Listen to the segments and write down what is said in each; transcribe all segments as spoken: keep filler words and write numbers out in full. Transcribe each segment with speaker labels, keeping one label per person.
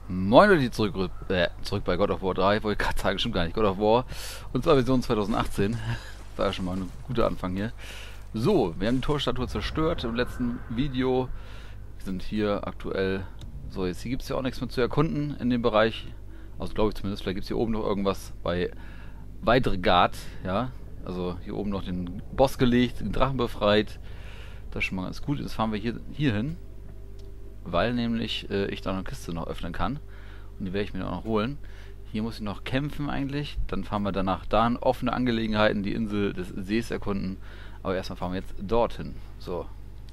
Speaker 1: Moin Leute, zurück, äh, zurück bei God of War drei, wollte ich gerade sagen, stimmt gar nicht, God of War, und zwar Version zwanzig achtzehn, war ja schon mal ein guter Anfang hier. So, wir haben die Torstatue zerstört im letzten Video, wir sind hier aktuell, so jetzt hier gibt es ja auch nichts mehr zu erkunden in dem Bereich, also glaube ich zumindest, vielleicht gibt es hier oben noch irgendwas bei Weidregard, ja, also hier oben noch den Boss gelegt, den Drachen befreit, das ist schon mal ganz gut, jetzt fahren wir hier, hier hin. Weil nämlich äh, ich da eine Kiste noch öffnen kann. Und die werde ich mir auch noch holen. Hier muss ich noch kämpfen eigentlich. Dann fahren wir danach da in offene Angelegenheiten, die Insel des Sees erkunden. Aber erstmal fahren wir jetzt dorthin. So.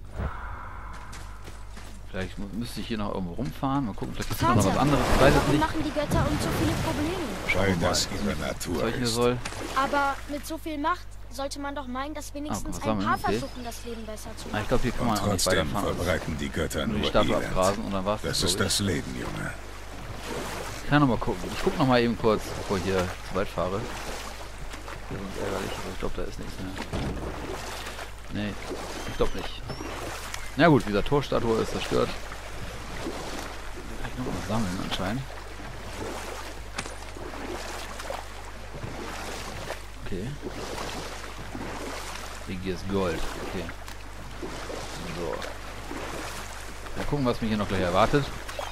Speaker 1: Vielleicht müsste ich hier noch irgendwo rumfahren. Mal gucken, vielleicht gibt es noch was anderes. Ich weiß es nicht.
Speaker 2: Machen die Götter uns so viele Probleme?
Speaker 3: Weil das ihre Natur
Speaker 1: was hier
Speaker 3: ist.
Speaker 1: soll.
Speaker 2: Aber mit so viel Macht sollte man doch meinen, dass wenigstens
Speaker 1: Ah,
Speaker 2: ein paar
Speaker 1: okay.
Speaker 2: versuchen, das Leben besser zu
Speaker 1: Ah,
Speaker 2: machen.
Speaker 1: ich glaube, hier kann
Speaker 3: Und
Speaker 1: man auch nicht
Speaker 3: trotzdem
Speaker 1: weiterfahren.
Speaker 3: verbreiten die Götter
Speaker 1: Nur
Speaker 3: nur
Speaker 1: die Statue
Speaker 3: Elend.
Speaker 1: abgrasen und dann war's
Speaker 3: Das
Speaker 1: das,
Speaker 3: ist
Speaker 1: glaub
Speaker 3: das Leben, Junge.
Speaker 1: Ich kann noch mal gucken. Ich gucke noch mal eben kurz, bevor ich hier zu weit fahre. Hier ist uns ärgerlich, aber ich glaube, da ist nichts mehr. Nee, ich glaube nicht. Na gut, dieser Torstatue ist zerstört. Kann ich noch was sammeln anscheinend. Okay. Regiers Gold. Okay. So. Mal gucken, was mich hier noch gleich erwartet.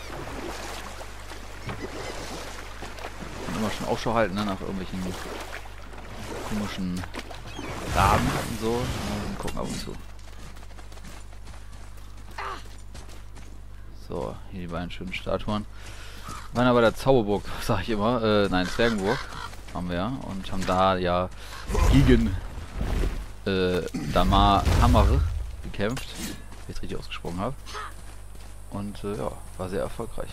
Speaker 1: Und immer schon Ausschau halten, ne, nach irgendwelchen komischen Raben und so. Und gucken ab und zu. So, hier die beiden schönen Statuen. Wir waren aber der Zauberburg, sag ich immer. Äh, nein, Zwergenburg haben wir ja. Und haben da ja gegen äh, Damar Hammer gekämpft. Wenn ich es richtig ausgesprochen habe. Und äh, ja, war sehr erfolgreich.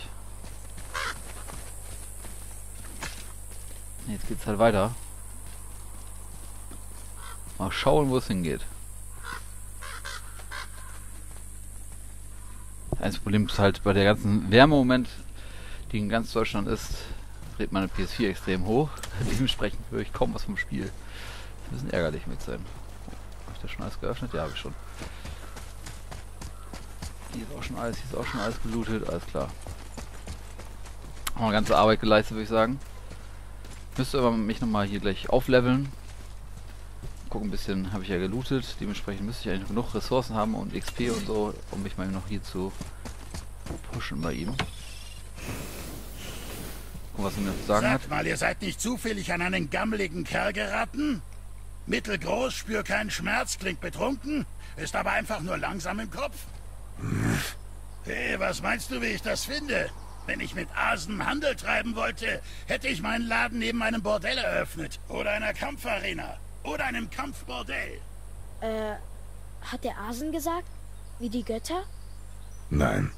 Speaker 1: Jetzt geht's halt weiter. Mal schauen, wo es hingeht. Das Problem ist halt bei der ganzen Wärme im Moment, die in ganz Deutschland ist, dreht meine P S vier extrem hoch. Dementsprechend höre ich kaum was vom Spiel. Das ist ein bisschen ärgerlich mit sein. Habe ich das schon alles geöffnet? Ja, habe ich schon. Hier ist auch schon alles, hier ist auch schon alles gelootet, alles klar. Auch eine ganze Arbeit geleistet, würde ich sagen. Müsste aber mich nochmal hier gleich aufleveln. Gucken, ein bisschen habe ich ja gelootet. Dementsprechend müsste ich eigentlich genug Ressourcen haben und X P und so, um mich mal noch hier zu pushen bei ihm. Und was er mir zu sagen hat.
Speaker 4: Sagt mal, ihr seid nicht zufällig an einen gammeligen Kerl geraten? Mittelgroß, spür keinen Schmerz, klingt betrunken, ist aber einfach nur langsam im Kopf. Hey, was meinst du, wie ich das finde? Wenn ich mit Asen Handel treiben wollte, hätte ich meinen Laden neben einem Bordell eröffnet. Oder einer Kampfarena. Oder einem Kampfbordell.
Speaker 2: Äh, hat der Asen gesagt? Wie die Götter?
Speaker 3: Nein.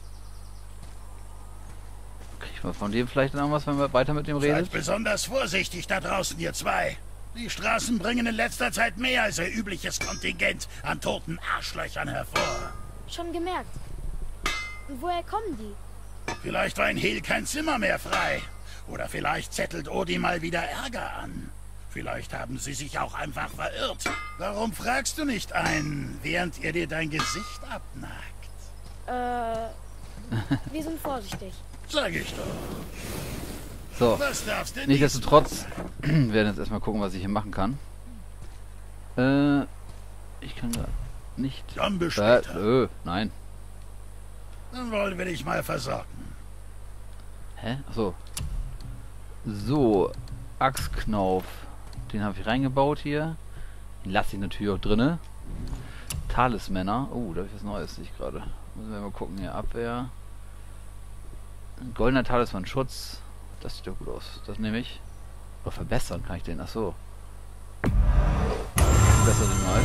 Speaker 1: Krieg ich mal von dem vielleicht noch was, wenn wir weiter mit dem
Speaker 4: Seid
Speaker 1: redet?
Speaker 4: besonders vorsichtig da draußen, ihr zwei. Die Straßen bringen in letzter Zeit mehr als ihr übliches Kontingent an toten Arschlöchern hervor.
Speaker 2: Schon gemerkt. Und woher kommen die?
Speaker 4: Vielleicht war in Hel kein Zimmer mehr frei. Oder vielleicht zettelt Odi mal wieder Ärger an. Vielleicht haben sie sich auch einfach verirrt. Warum fragst du nicht ein, während er dir dein Gesicht abnagt?
Speaker 2: Äh, wir sind vorsichtig.
Speaker 4: Sag ich doch.
Speaker 1: So.
Speaker 4: Was darfst du nicht?
Speaker 1: Nichtsdestotrotz werden jetzt erstmal gucken, was ich hier machen kann. Äh, ich kann gerade nicht.
Speaker 4: Dann bis
Speaker 1: Äh,
Speaker 4: später.
Speaker 1: äh, nein.
Speaker 4: Dann wollen wir dich mal versorgen.
Speaker 1: Hä? Achso. So, Axtknauf. Den habe ich reingebaut hier. Den lasse ich natürlich auch drinne. Talismänner. Oh, da habe ich was Neues, sehe ich gerade. Müssen wir mal gucken hier. Abwehr. Ein goldener Talisman, Schutz. Das sieht doch gut aus. Das nehme ich. Oder verbessern kann ich den. Achso. Besser den mal.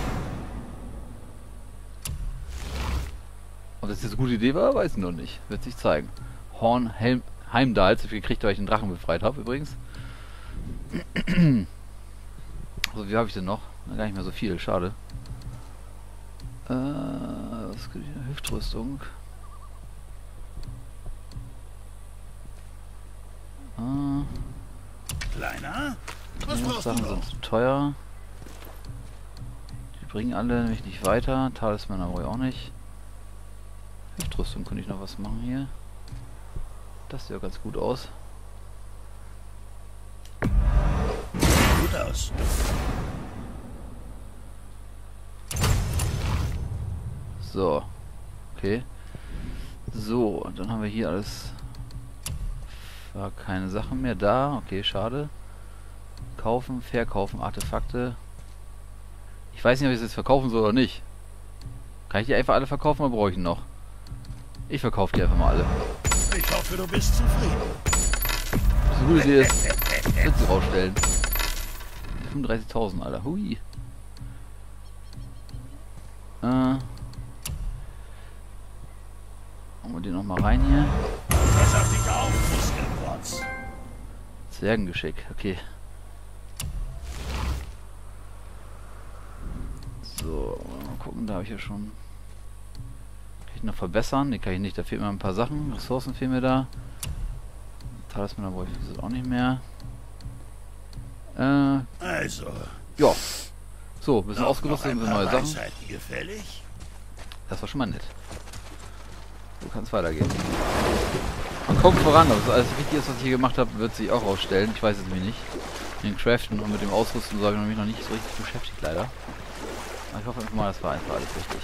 Speaker 1: Ob das jetzt eine gute Idee war, weiß ich noch nicht. Wird sich zeigen. Horn Helm Heimdall. So viel gekriegt, weil ich den Drachen befreit habe übrigens. So, wie habe ich denn noch? Na, gar nicht mehr so viel, schade. Äh, was gibt hier? Hüftrüstung. Ah,
Speaker 4: Kleiner, was
Speaker 1: die
Speaker 4: brauchst du
Speaker 1: Sachen
Speaker 4: noch?
Speaker 1: sind zu teuer. Die bringen alle nämlich nicht weiter. Talisman aber auch nicht. Hüftrüstung könnte ich noch was machen hier. Das sieht ja ganz gut aus.
Speaker 4: Gut aus.
Speaker 1: So. Okay. So, dann haben wir hier alles. War keine Sachen mehr da. Okay, schade. Kaufen, verkaufen, Artefakte. Ich weiß nicht, ob ich es jetzt verkaufen soll oder nicht. Kann ich die einfach alle verkaufen oder brauche ich noch? Ich verkaufe die einfach mal alle.
Speaker 4: Ich hoffe, du bist zufrieden.
Speaker 1: Das ist eine gute Idee ist, wird sie rausstellen. fünfunddreißigtausend, Alter. Hui. Äh. Machen wir den nochmal rein hier.
Speaker 4: Pass auf dich auf, Muskelprotz.
Speaker 1: Zwergengeschick, okay. So, mal gucken, da habe ich ja schon. Kann ich noch verbessern? Ne, kann ich nicht. Da fehlen mir ein paar Sachen. Ressourcen fehlen mir da. Talisman brauche ich das auch nicht mehr. Äh.
Speaker 4: Also.
Speaker 1: Ja. So, ein bisschen ausgerüstet und neue Sachen.
Speaker 4: Weisheiten gefällig?
Speaker 1: Das war schon mal nett. So kann es weitergehen. Man kommt voran, aber das alles Wichtiges, was ich hier gemacht habe, wird sich auch ausstellen. Ich weiß es nämlich nicht. Mit dem Craften und mit dem Ausrüsten so habe ich mich noch nicht so richtig beschäftigt, leider. Aber ich hoffe einfach mal, das war einfach alles richtig.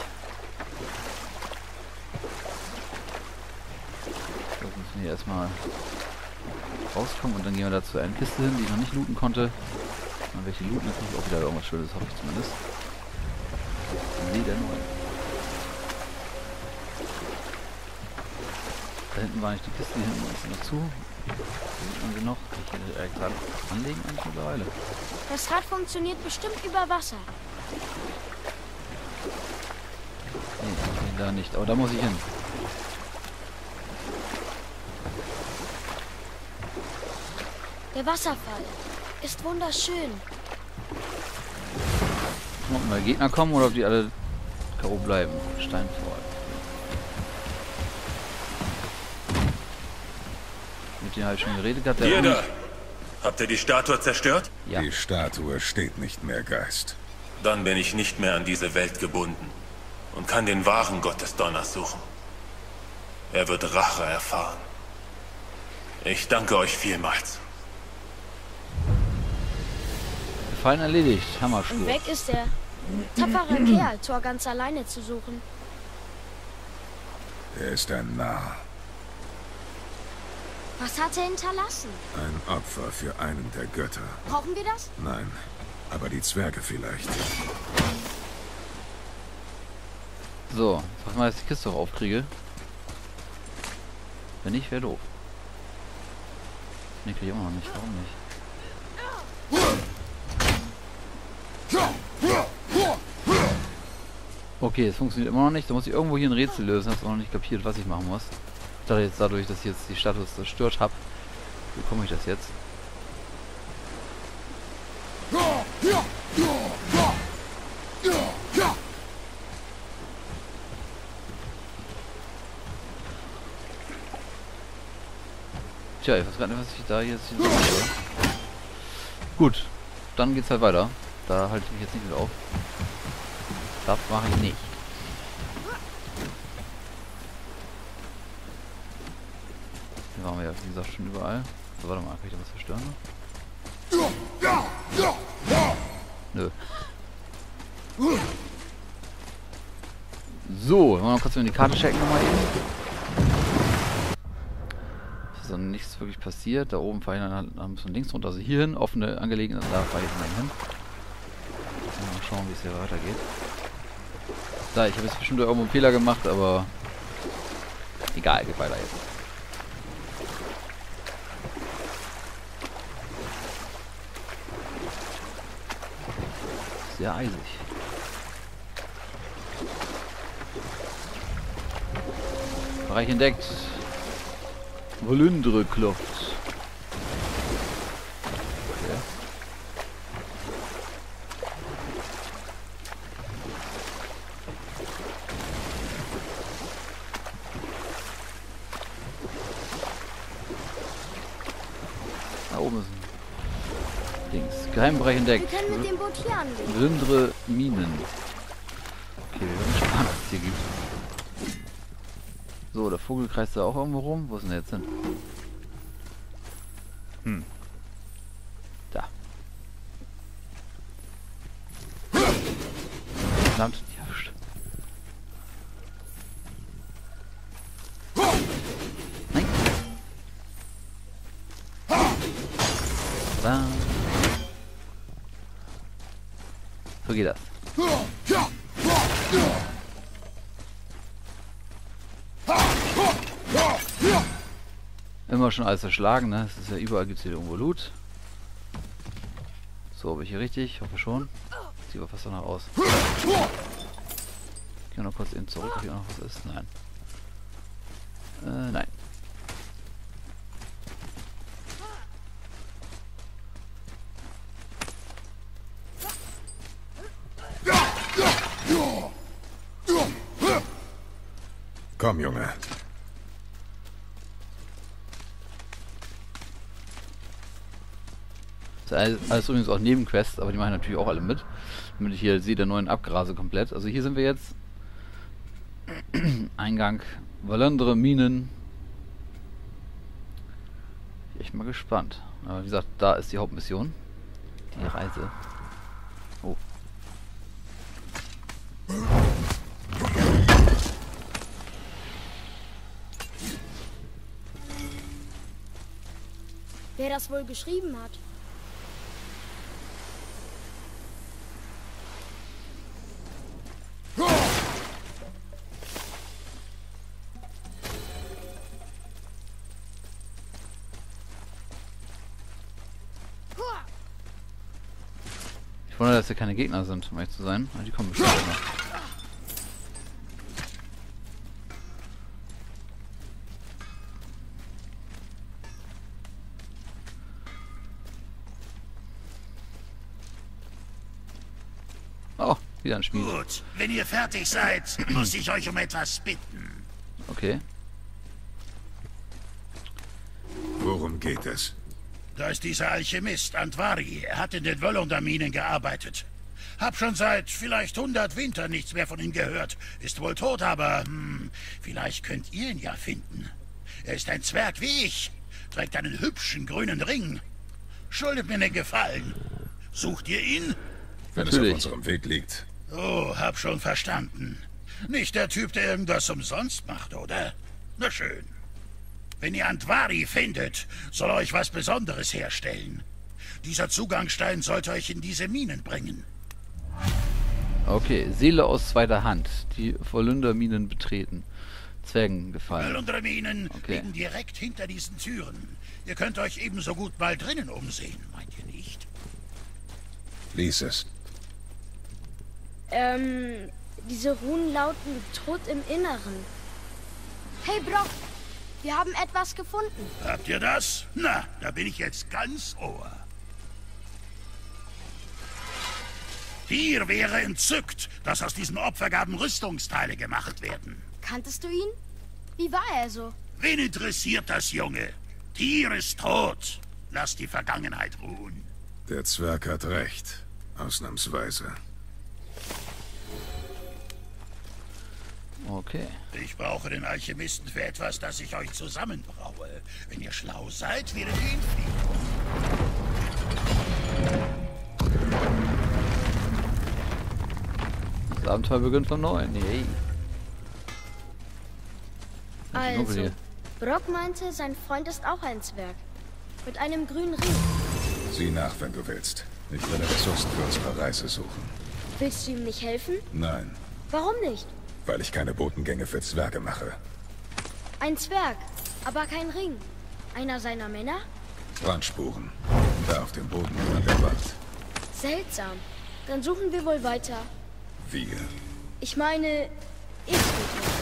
Speaker 1: So, müssen wir hier erstmal rauskommen und dann gehen wir da zu einer Kiste hin, die ich noch nicht looten konnte. Dann werde ich die looten, dann kriege ich auch wieder irgendwas Schönes, hoffe ich zumindest. Leder. Da hinten war nicht die Kiste, die hinten ist noch zu. Da sieht man sie noch. Kann ich hier gerade anlegen eigentlich mittlerweile.
Speaker 2: Das Rad funktioniert bestimmt über Wasser.
Speaker 1: Nee, da nicht. Aber da muss ich hin.
Speaker 2: Der Wasserfall ist wunderschön.
Speaker 1: Ob mal Gegner kommen oder ob die alle K O bleiben. Steinfall. Mit denen habe ich schon geredet gehabt.
Speaker 5: Ihr da! Habt ihr die Statue zerstört?
Speaker 1: Ja.
Speaker 3: Die Statue steht nicht mehr, Geist.
Speaker 5: Dann bin ich nicht mehr an diese Welt gebunden und kann den wahren Gott des Donners suchen. Er wird Rache erfahren. Ich danke euch vielmals.
Speaker 1: Gefallen erledigt. Hammersturz.
Speaker 2: Und weg ist er. Tapferer Kerl, Thor ganz alleine zu suchen.
Speaker 3: Er ist ein Narr.
Speaker 2: Was hat er hinterlassen?
Speaker 3: Ein Opfer für einen der Götter.
Speaker 2: Brauchen wir das?
Speaker 3: Nein, aber die Zwerge vielleicht.
Speaker 1: So, sag mal, dass ich die Kiste auch aufkriege. Wenn nicht, wäre doof. Ne, kriege ich immer noch nicht. Warum nicht? Okay, es funktioniert immer noch nicht. Da muss ich irgendwo hier ein Rätsel lösen. Hab's auch noch nicht kapiert, was ich machen muss. Ich dachte jetzt dadurch, dass ich jetzt die Statue zerstört habe, bekomme ich das jetzt. Tja, ich weiß gar nicht, was ich da jetzt hier mache. Gut, dann geht's halt weiter. Da halte ich mich jetzt nicht wieder auf. Das mache ich nicht. Hier waren wir ja, wie gesagt, schon überall. So, warte mal, kann ich da was zerstören? Nö. So, wollen wir mal kurz in die Karte checken nochmal eben. Es ist dann nichts wirklich passiert. Da oben fahre ich dann, dann müssen wir links runter, also hier hin, offene Angelegenheit, da fahre ich dann hin. Mal schauen, wie es hier weitergeht. Da, ich habe jetzt bestimmt irgendwo einen Fehler gemacht, aber egal, geht weiter jetzt. Sehr eisig. Bereich entdeckt. Volundre Kluft. Okay. Da oben ist ein Dings. Geheimbereich entdeckt.
Speaker 2: Wir können mit dem Boot hier anlegen.
Speaker 1: Volundre Minen. Okay, wir werden gespannt, was es hier gibt. So, der Vogel kreist da auch irgendwo rum. Wo ist denn der jetzt hin? Hm. Da. Verdammt, die erwischt. Nein. Da. So geht das. Immer schon alles verschlagen, ne? Es ist ja überall, gibt es hier irgendwo Loot. So, bin ich hier richtig? Ich hoffe schon. Sieht aber fast danach aus. Ich kann noch kurz eben zurück, ob hier noch was ist. Nein. Äh, nein.
Speaker 3: Komm, Junge.
Speaker 1: Das ist alles übrigens auch Nebenquests, aber die machen natürlich auch alle mit. Damit ich hier sehe, der neuen Abgrase komplett. Also hier sind wir jetzt. Eingang Valandre Minen. Ich bin echt mal gespannt. Aber wie gesagt, da ist die Hauptmission. Die Reise. Oh.
Speaker 2: Wer das wohl geschrieben hat?
Speaker 1: Ich wundere, dass hier keine Gegner sind, um ehrlich zu sein. Aber die kommen bestimmt noch. Oh, wieder ein Spiel.
Speaker 4: Gut, wenn ihr fertig seid, muss ich euch um etwas bitten.
Speaker 1: Okay.
Speaker 3: Worum geht es?
Speaker 4: Da ist dieser Alchemist, Andvari. Er hat in den Völunderminen gearbeitet. Hab schon seit vielleicht hundert Wintern nichts mehr von ihm gehört. Ist wohl tot, aber hm, vielleicht könnt ihr ihn ja finden. Er ist ein Zwerg wie ich, trägt einen hübschen grünen Ring. Schuldet mir einen Gefallen. Sucht ihr ihn?
Speaker 3: Wenn
Speaker 1: Natürlich.
Speaker 3: es auf unserem Weg liegt.
Speaker 4: Oh, hab schon verstanden. Nicht der Typ, der irgendwas umsonst macht, oder? Na schön. Wenn ihr Andvari findet, soll euch was Besonderes herstellen. Dieser Zugangsstein sollte euch in diese Minen bringen.
Speaker 1: Okay, Seele aus zweiter Hand. Die Volunderminen betreten. Zwergen gefallen.
Speaker 4: Völunderminen
Speaker 1: Okay.
Speaker 4: liegen direkt hinter diesen Türen. Ihr könnt euch ebenso gut mal drinnen umsehen, meint ihr nicht?
Speaker 3: Lies es.
Speaker 2: Ähm, diese Runen lauten Tod im Inneren. Hey Brock, wir haben etwas gefunden.
Speaker 4: Habt ihr das? Na, da bin ich jetzt ganz Ohr. Hier wäre entzückt, dass aus diesen Opfergaben Rüstungsteile gemacht werden.
Speaker 2: Kanntest du ihn? Wie war er so?
Speaker 4: Wen interessiert das, Junge? Tyr ist tot. Lass die Vergangenheit ruhen.
Speaker 3: Der Zwerg hat recht. Ausnahmsweise.
Speaker 1: Okay.
Speaker 4: Ich brauche den Alchemisten für etwas, das ich euch zusammenbraue. Wenn ihr schlau seid, werdet ihr ihn fliegen.
Speaker 1: Das Abenteuer beginnt von neuem. Yay.
Speaker 2: Also, Brock meinte, sein Freund ist auch ein Zwerg. Mit einem grünen Ring.
Speaker 3: Sieh nach, wenn du willst. Ich werde Ressourcen für unsere Reise suchen.
Speaker 2: Willst du ihm nicht helfen?
Speaker 3: Nein,
Speaker 2: Warum nicht?
Speaker 3: weil ich keine Botengänge für Zwerge mache.
Speaker 2: Ein Zwerg, aber kein Ring. Einer seiner Männer?
Speaker 3: Brandspuren. Da auf dem Boden an der Wand.
Speaker 2: Seltsam. Dann suchen wir wohl weiter.
Speaker 3: Wir.
Speaker 2: Ich meine, ich suche.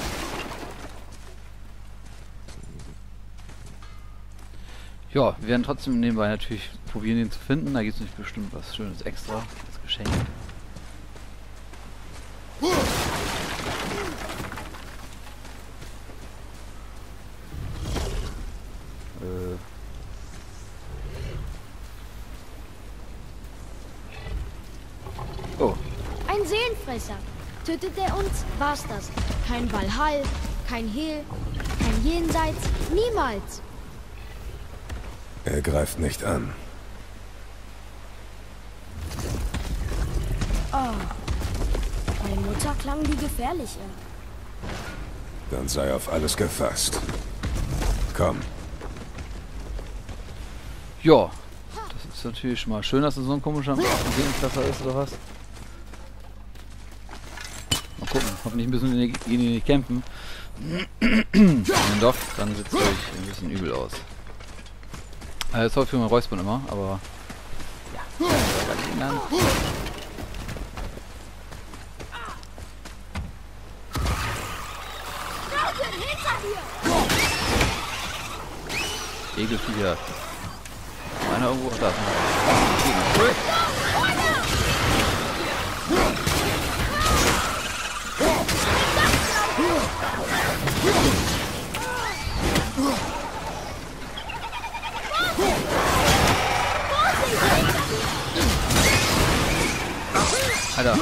Speaker 1: Ja, wir werden trotzdem nebenbei natürlich probieren, ihn zu finden. Da gibt es nicht bestimmt was Schönes extra. Das Geschenk. Äh. Oh.
Speaker 2: Ein Seelenfresser. Tötet er uns, war's das. Kein Valhall, kein Hehl, Im Jenseits niemals.
Speaker 3: Er greift nicht an.
Speaker 2: Oh. Bei Mutter klang die gefährlicher.
Speaker 3: Dann sei auf alles gefasst. Komm.
Speaker 1: Ja, das ist natürlich schon mal schön, dass es so ein komischer Seelenfresser ist, oder was? Mal gucken, hoffentlich müssen wir gegen ihn nicht kämpfen. Wenn doch, dann sieht es euch ein bisschen übel aus. Äh, sorry für mein Räuspern immer, aber ja, das kann ich ändern. Egelviecher. Einer irgendwo da. Alter.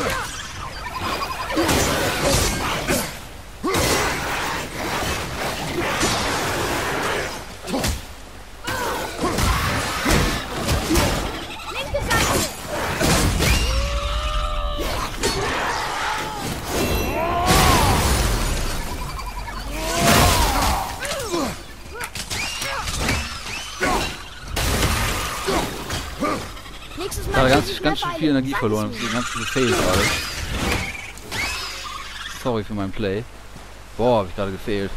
Speaker 1: Ich habe ganz, ganz schön viel Energie verloren, deswegen ganz viel Fail gerade. Sorry für mein Play. Boah, habe ich gerade gefailt.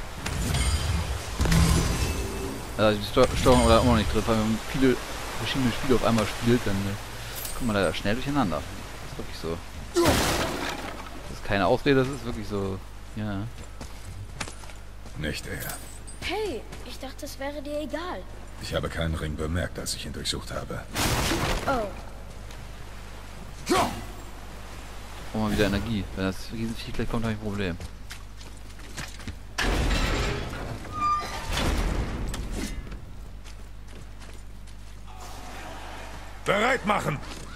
Speaker 1: Also die Steu Steuerung war da immer noch nicht drin, weil wenn man viele verschiedene Spiele auf einmal spielt, dann äh, kommt man da schnell durcheinander. Das ist wirklich so. Das ist keine Ausrede, das ist wirklich so. Ja.
Speaker 3: Nicht er.
Speaker 2: Hey, ich dachte, es wäre dir egal.
Speaker 3: Ich habe keinen Ring bemerkt, als ich ihn durchsucht habe.
Speaker 2: Oh.
Speaker 1: Oh, mal wieder Energie. Wenn das Riesenvieh gleich kommt, habe ich ein Problem.
Speaker 3: Bereit machen!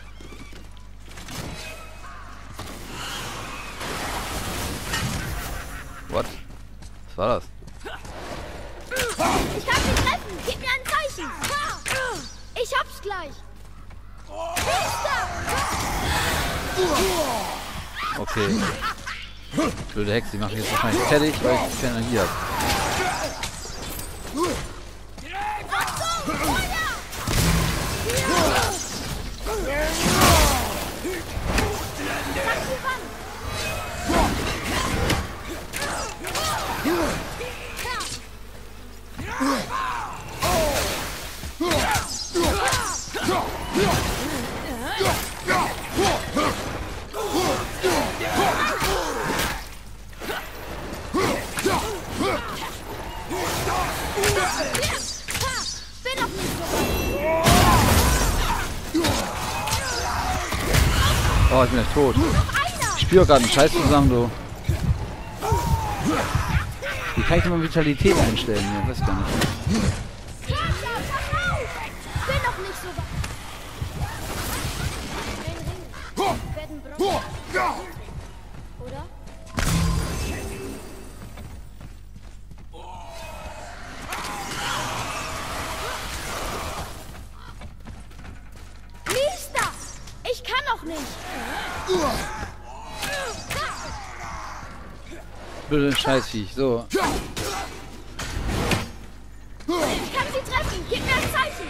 Speaker 1: What? Was war das?
Speaker 2: Ich kann sie treffen! Gib mir ein Zeichen! Ich hab's gleich!
Speaker 1: Okay. Blöde Hexe, die macht mich jetzt wahrscheinlich fertig, weil ich keine Energie habe. Oh, ich bin echt tot. Ich spiele gerade einen Scheiß zusammen, du. Wie kann ich denn mal Vitalität einstellen hier? Weiß gar nicht.
Speaker 2: Bin noch nicht so weit. Werden Bronze. Oder? Mister! Ich kann noch nicht!
Speaker 1: Blöde Scheißviech. So.
Speaker 2: Ich kann sie treffen! Gib mir ein Zeichen!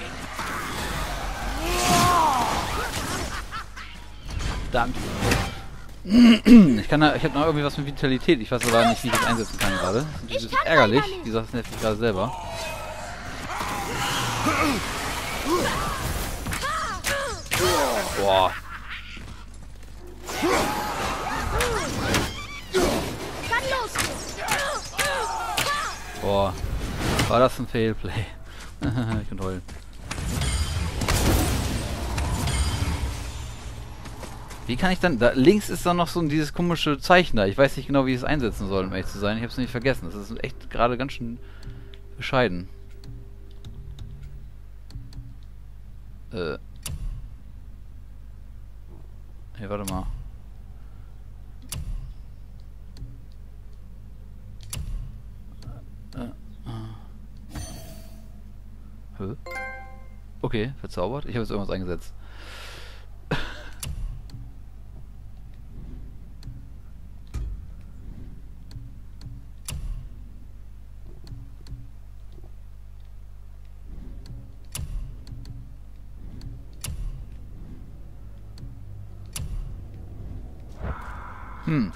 Speaker 1: Verdammt. Ich kann da, ich habe noch irgendwie was mit Vitalität. Ich weiß aber nicht, wie ich das einsetzen kann gerade. Das ist ärgerlich. Wie gesagt, das nervt mich gerade selber. Boah. Boah. War das ein Failplay? Ich kann heulen. Wie kann ich dann... Da links ist dann noch so dieses komische Zeichen da. Ich weiß nicht genau, wie ich es einsetzen soll, um ehrlich zu sein. Ich habe es nicht vergessen. Das ist echt gerade ganz schön bescheiden. Äh... Hey, warte mal. Äh, Hä? Okay, verzaubert. Ich habe jetzt irgendwas eingesetzt. Hm.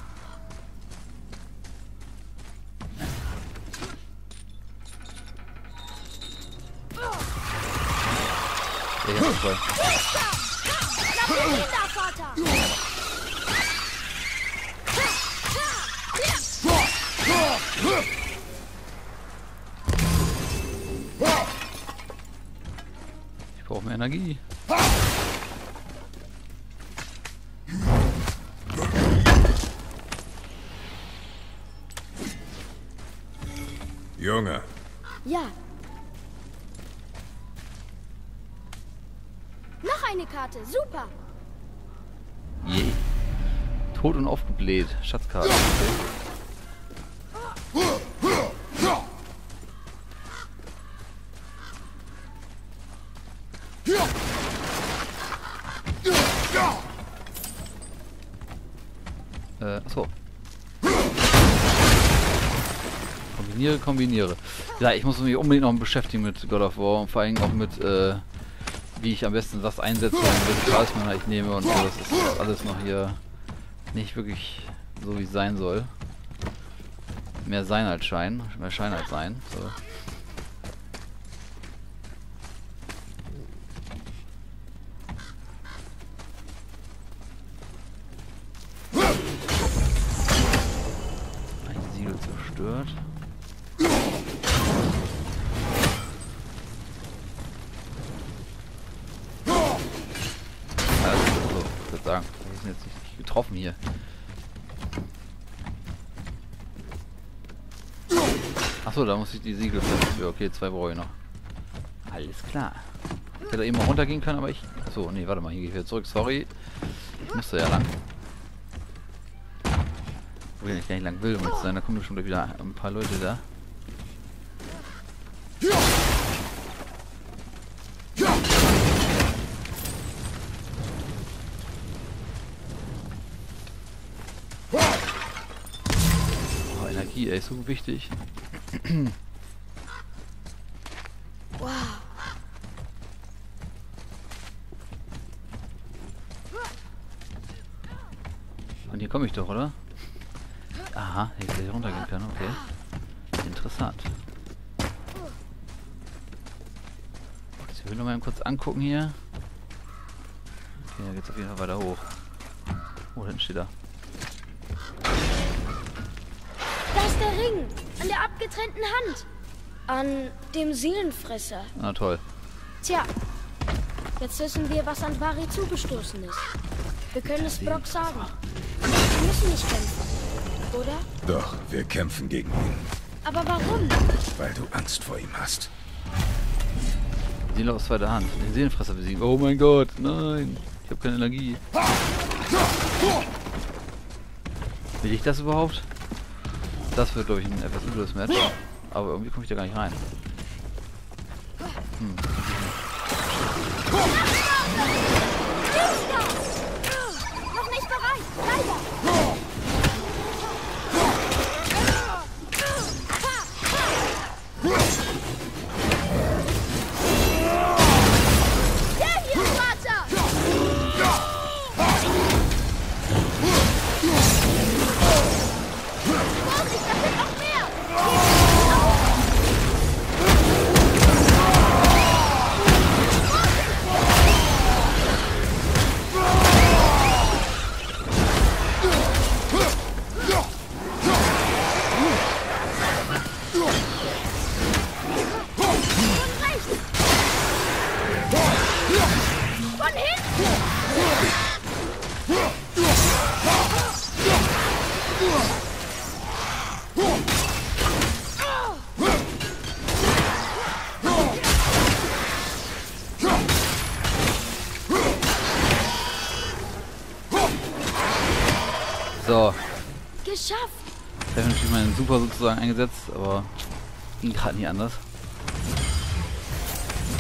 Speaker 1: Ich hab voll. Ich brauche mehr Energie.
Speaker 3: Junge.
Speaker 2: Ja. Noch eine Karte, super.
Speaker 1: Je. Tot und aufgebläht. Schatzkarte. Äh, achso. Kombiniere, kombiniere. Ja, ich muss mich unbedingt noch beschäftigen mit God of War und vor allem auch mit, äh, wie ich am besten was einsetze und welche Talisman ich nehme und so. Das ist alles noch hier nicht wirklich so, wie es sein soll. Mehr Sein als Schein. Mehr Schein als Sein. So. Ein Siegel zerstört. Sagen. Wir sind jetzt nicht getroffen hier. Achso, da muss ich die Siegel für. Okay, zwei brauche ich noch. Alles klar. Ich hätte eben mal runtergehen können, aber ich. Achso, nee, warte mal, hier gehe ich wieder zurück. Sorry. Ich musste ja lang. Wo ich gar nicht lang will, um zu sein, da kommen bestimmt wieder ein paar Leute da. Ey, ist so wichtig.
Speaker 2: Wow.
Speaker 1: Und hier komme ich doch, oder? Aha, hier hätte ich runtergehen können, okay. Interessant. Jetzt will ich noch mal kurz angucken hier. Okay, da geht's auf jeden Fall weiter hoch. Oh, hinten steht er.
Speaker 2: Da ist der Ring, an der abgetrennten Hand. An dem Seelenfresser.
Speaker 1: Na toll.
Speaker 2: Tja, jetzt wissen wir, was an Vari zugestoßen ist. Wir können es Brok sagen. Wir müssen nicht kämpfen, oder?
Speaker 3: Doch, wir kämpfen gegen ihn.
Speaker 2: Aber warum?
Speaker 3: Weil du Angst vor ihm hast.
Speaker 1: Seele aus zweiter Hand. Den Seelenfresser besiegen. Oh mein Gott, nein. Ich habe keine Energie. Will ich das überhaupt? Das wird, glaube ich, ein etwas übles Match. Aber irgendwie komme ich da gar nicht rein. Hm.
Speaker 2: Noch nicht bereit! Leider! Der hier, Vater! Vorsicht, da sind noch mehr!
Speaker 1: So.
Speaker 2: Geschafft!
Speaker 1: Ich habe natürlich meinen Super sozusagen eingesetzt, aber ging gerade nicht anders.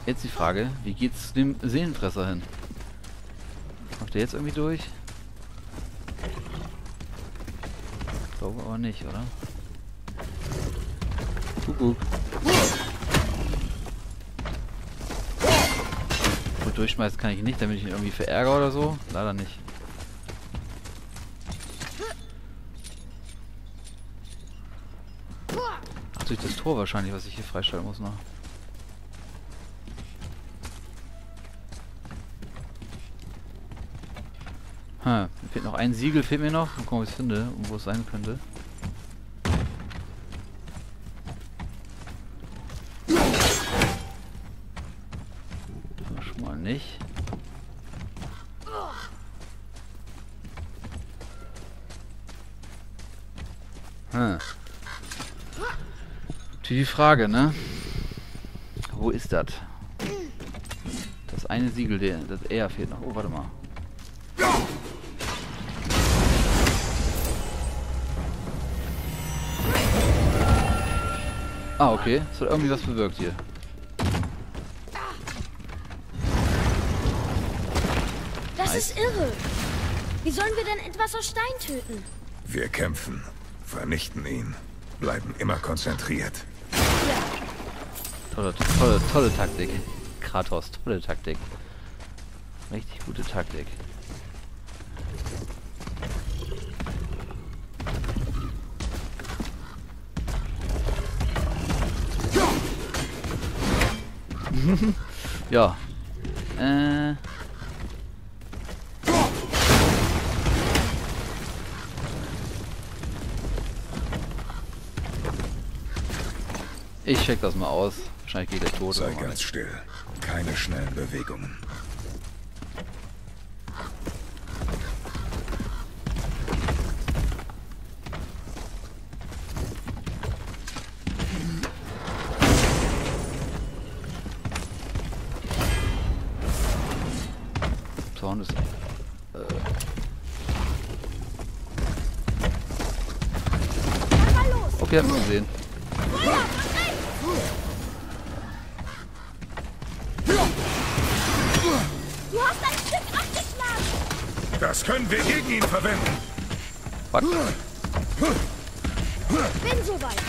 Speaker 1: Jetzt die Frage, wie geht's dem Seelenfresser hin? Kommt der jetzt irgendwie durch? Ich glaube aber nicht, oder? Kuckuck. Gut, durchschmeißen kann ich nicht, damit ich ihn irgendwie verärgere oder so. Leider nicht. Ach, durch das Tor wahrscheinlich, was ich hier freischalten muss noch. Hm, mir fehlt noch ein Siegel, fehlt mir noch. Mal gucken, ob ich es finde und wo es sein könnte. Schon mal nicht. Hm. Die Frage, ne? Wo ist das? Das eine Siegel, der, das R fehlt noch. Oh, warte mal. Ah, okay. Das hat irgendwie was bewirkt hier.
Speaker 2: Das
Speaker 1: Nice.
Speaker 2: ist irre. Wie sollen wir denn etwas aus Stein töten?
Speaker 3: Wir kämpfen, vernichten ihn, bleiben immer konzentriert.
Speaker 1: Tolle, tolle, tolle Taktik. Kratos, tolle Taktik. Richtig gute Taktik. Ja. Äh. Ich check das mal aus. Wahrscheinlich geht der tot.
Speaker 3: Sei
Speaker 1: oder
Speaker 3: ganz
Speaker 1: nicht.
Speaker 3: still. Keine schnellen Bewegungen.
Speaker 1: Zaun ist. Äh. Okay, hab ich gesehen.
Speaker 2: Du hast ein Stück abgeschlagen.
Speaker 3: Das können wir gegen ihn verwenden.
Speaker 1: Fuck.
Speaker 2: Bin soweit.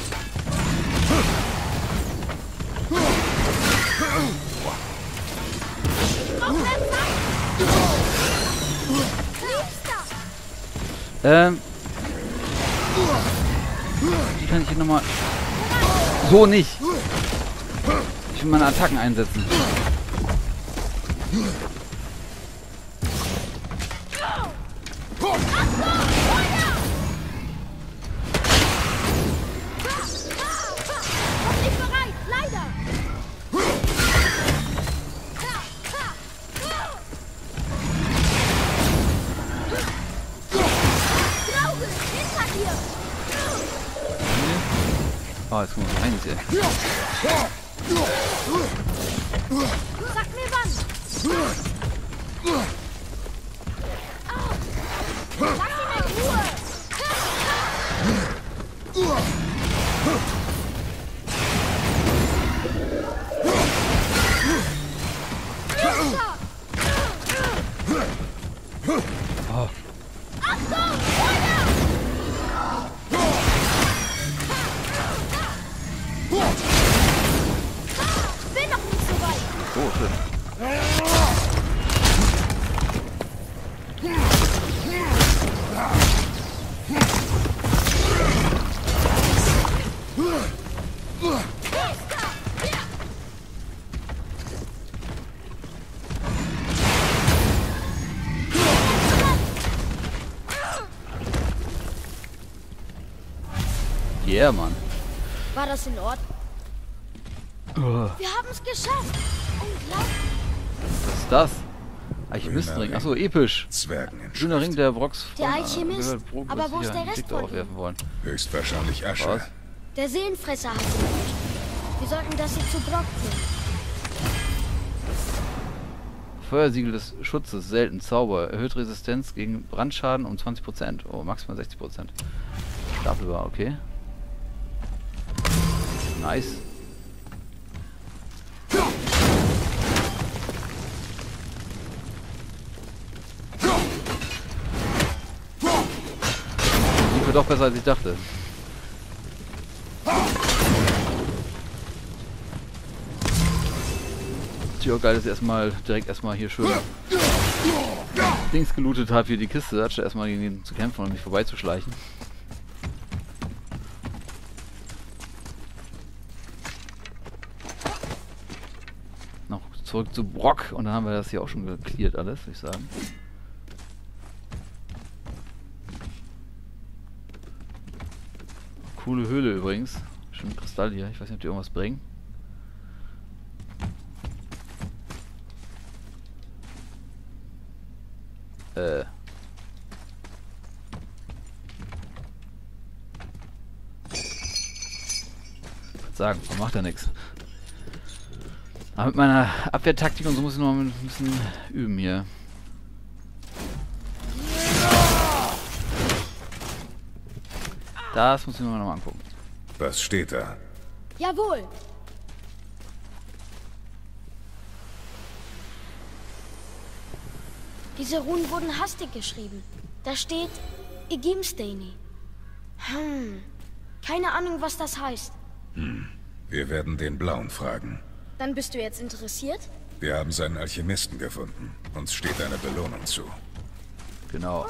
Speaker 1: Ähm. Die kann ich hier nochmal. So nicht. Ich will meine Attacken einsetzen.
Speaker 2: Nicht bereit, leider. Glaube, hinter dir.
Speaker 1: Oh, jetzt kommt noch eins hier.
Speaker 2: Sag mir wann. Lass ihn in Ruhe.
Speaker 1: Oh.
Speaker 2: Achtung, Feuer! Bin noch nicht so weit.
Speaker 1: Oh, schön. Yeah, Mann.
Speaker 2: War das in Ordnung?
Speaker 1: Oh,
Speaker 2: Wir haben es geschafft. Unglaublich.
Speaker 1: was ist das? Alchemistenring. Achso, episch.
Speaker 3: Zwergen in
Speaker 1: Schöner Ring
Speaker 3: Schrift.
Speaker 1: der Brox
Speaker 2: Der
Speaker 1: von,
Speaker 2: Alchemist.
Speaker 1: gehört Brok,
Speaker 2: Aber
Speaker 1: muss
Speaker 2: wo ist
Speaker 1: sicher
Speaker 2: der
Speaker 1: einen
Speaker 2: Rest
Speaker 1: Blick
Speaker 2: von
Speaker 1: darauf
Speaker 2: ihm?
Speaker 1: werfen wollen.
Speaker 3: Höchstwahrscheinlich Asche.
Speaker 1: Was?
Speaker 2: Der Seelenfresser hat sie erwischt. Wir sollten das hier zu Brock bringen.
Speaker 1: Feuersiegel des Schutzes, selten, Zauber, erhöht Resistenz gegen Brandschaden um zwanzig Prozent. Oh, maximal sechzig Prozent. Stapelbar, okay. Nice. doch besser als ich dachte. Tja, geil, dass ich erstmal direkt erstmal hier schön Dings gelootet habe, hier die Kiste, anstatt erstmal gegen ihn zu kämpfen und mich vorbeizuschleichen. Noch zurück zu Brock und dann haben wir das hier auch schon geklärt alles, würde ich sagen. Coole Höhle übrigens. Schön Kristall hier. Ich weiß nicht, ob die irgendwas bringen. Äh. Ich würde sagen, so macht er nichts. Aber mit meiner Abwehrtaktik und so muss ich noch ein bisschen üben hier. Das muss ich mir noch mal angucken.
Speaker 3: Was steht da?
Speaker 2: Jawohl. Diese Runen wurden hastig geschrieben. Da steht Igimsteini. Hm. Keine Ahnung, was das heißt.
Speaker 3: Hm. Wir werden den Blauen fragen.
Speaker 2: Dann bist du jetzt interessiert?
Speaker 3: Wir haben seinen Alchemisten gefunden. Uns steht eine Belohnung zu.
Speaker 1: Genau.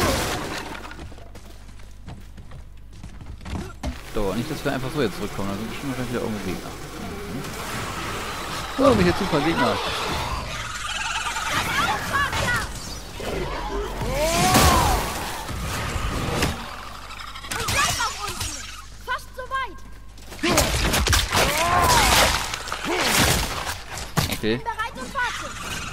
Speaker 1: So, nicht, dass wir einfach so jetzt zurückkommen. Da sind bestimmt wahrscheinlich wieder irgendwo Gegner. Mhm. Oh, welche Zufall Gegner.
Speaker 2: Und bleib auf unten. Fast so weit.
Speaker 1: Okay.
Speaker 2: Bin bereit und warte.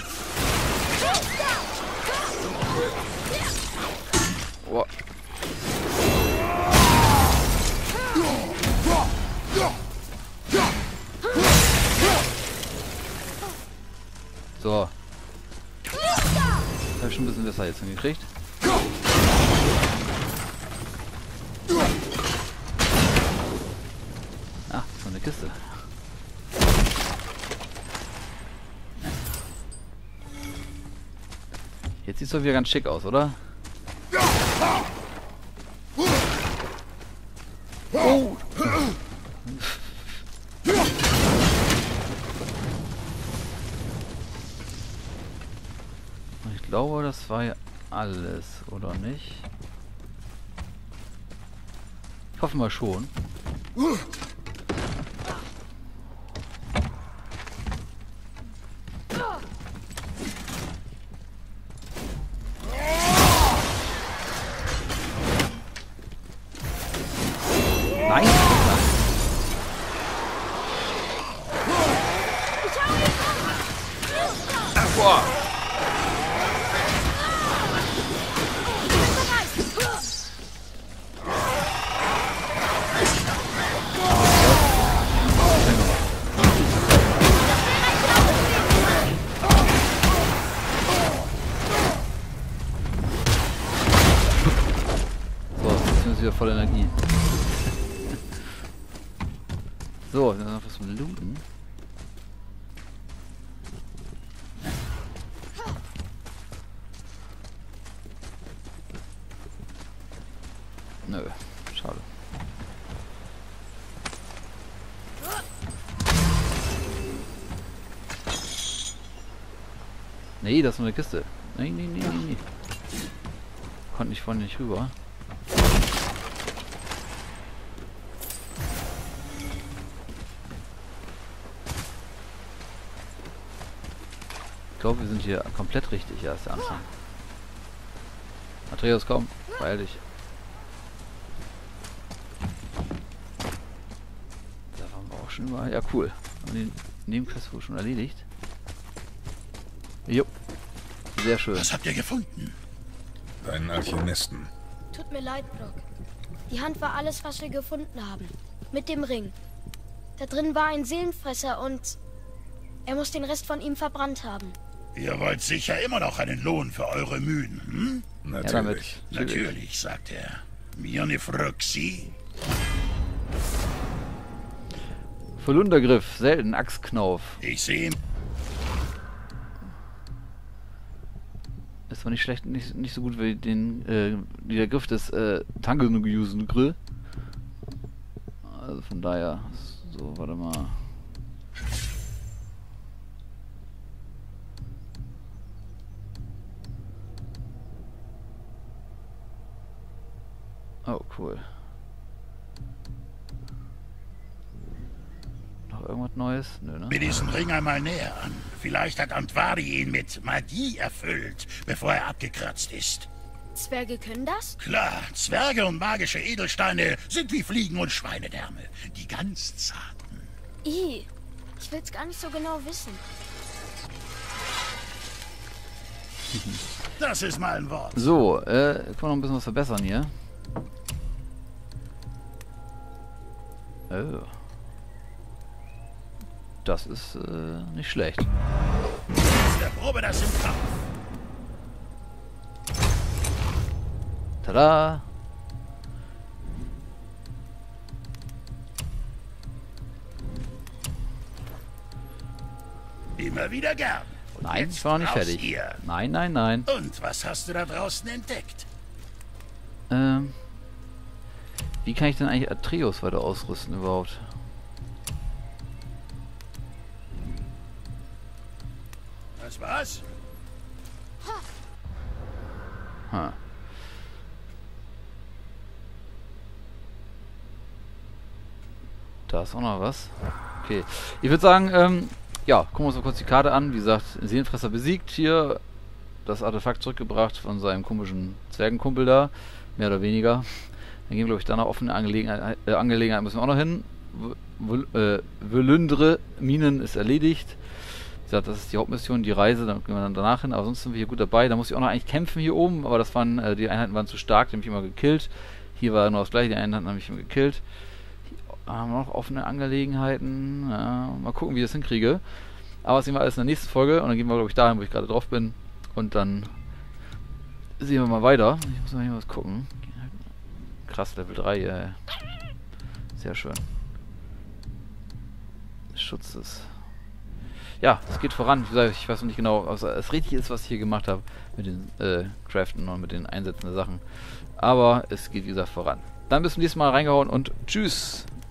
Speaker 1: Oh. So. Das habe ich schon ein bisschen besser jetzt hingekriegt. Ah, so eine Kiste. Jetzt sieht es doch wieder ganz schick aus, oder? Oh! Ich glaube, das war ja alles, oder nicht? Ich hoffe mal schon. Nein! Boah! So, jetzt sind wir wieder voll Energie. So, dann noch was zum Looten. Nö, schade. Nee, das ist nur eine Kiste. Nee, nee, nee, nee, nee. Konnte ich vorhin nicht rüber. Ich glaube, wir sind hier komplett richtig. Ja, ist der Anfang. Atreus, komm. Beeil dich. Da waren wir auch schon überall. Ja, cool. Haben den Nebenquest wohl schon erledigt. Jo. Sehr schön.
Speaker 4: Was habt ihr gefunden?
Speaker 3: Deinen Alchemisten.
Speaker 2: Tut mir leid, Brock. Die Hand war alles, was wir gefunden haben. Mit dem Ring. Da drin war ein Seelenfresser und er muss den Rest von ihm verbrannt haben.
Speaker 4: Ihr wollt sicher immer noch einen Lohn für eure Mühen, hm?
Speaker 3: Natürlich.
Speaker 1: Ja, damit.
Speaker 4: Natürlich, sagt er. Mionifroxy?
Speaker 1: Volundergriff, selten, Axtknauf.
Speaker 4: Ich sehe...
Speaker 1: ist zwar nicht schlecht, nicht, nicht so gut wie den, äh, wie der Griff des, äh, Tangengyusen Grill. Also von daher, so, warte mal. Oh, cool. Noch irgendwas Neues? Nö, ne?
Speaker 4: Mir diesen Ring einmal näher an. Vielleicht hat Antvari ihn mit Magie erfüllt, bevor er abgekratzt ist.
Speaker 2: Zwerge können das?
Speaker 4: Klar, Zwerge und magische Edelsteine sind wie Fliegen und Schweinedärme. Die ganz zarten.
Speaker 2: I, ich will's gar nicht so genau wissen.
Speaker 4: Das ist mal ein Wort.
Speaker 1: So, äh, können wir noch ein bisschen was verbessern hier. Oh. Das ist äh, nicht schlecht.
Speaker 4: Der Probe das im Kampf.
Speaker 1: Tada!
Speaker 4: Immer wieder gern. Und
Speaker 1: Nein,
Speaker 4: jetzt
Speaker 1: ich war noch nicht
Speaker 4: raus
Speaker 1: fertig.
Speaker 4: hier.
Speaker 1: Nein, nein, nein.
Speaker 4: Und was hast du da draußen entdeckt?
Speaker 1: Ähm. Wie kann ich denn eigentlich Atreus weiter ausrüsten überhaupt?
Speaker 4: Was war's?
Speaker 1: Ha. Da ist auch noch was. Okay. Ich würde sagen, ähm, ja, gucken wir uns mal kurz die Karte an. Wie gesagt, Seelenfresser besiegt hier. Das Artefakt zurückgebracht von seinem komischen Zwergenkumpel da. Mehr oder weniger. Dann gehen wir, glaube ich, da noch offene Angelegenheit, äh, Angelegenheit müssen wir auch noch hin. Völundre Minen ist erledigt. Wie gesagt, das ist die Hauptmission, die Reise, dann gehen wir dann danach hin. Aber sonst sind wir hier gut dabei. Da muss ich auch noch eigentlich kämpfen hier oben, aber das waren, äh, die Einheiten waren zu stark, die haben mich immer gekillt. Hier war nur das gleiche, die Einheiten haben mich immer gekillt. Hier haben wir noch offene Angelegenheiten. Ja, mal gucken, wie ich das hinkriege. Aber das sehen wir alles in der nächsten Folge und dann gehen wir, glaube ich, dahin, wo ich gerade drauf bin. Und dann sehen wir mal weiter. Ich muss mal hier was gucken. Krass, Level drei, äh. Sehr schön. Schutz ist. Ja, es geht voran. Wie gesagt, ich weiß noch nicht genau, ob es richtig ist, was ich hier gemacht habe. Mit den äh, Craften und mit den Einsätzen der Sachen. Aber es geht, wie gesagt, voran. Dann bis zum nächsten Mal reingehauen und tschüss!